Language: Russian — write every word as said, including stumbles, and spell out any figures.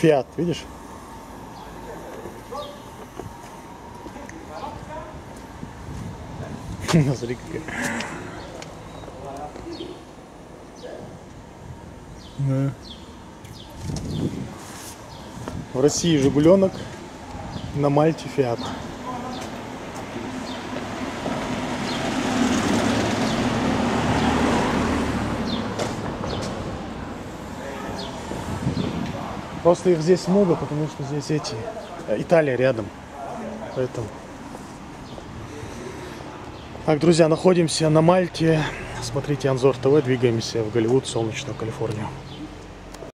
Фиат, видишь? Смотри, какая. Да. В России Жигуленок, на Мальте Фиат. Просто их здесь много, потому что здесь эти... Италия рядом. Поэтому... Так, друзья, находимся на Мальте. Смотрите Анзор ТВ, двигаемся в Голливуд, солнечную Калифорнию.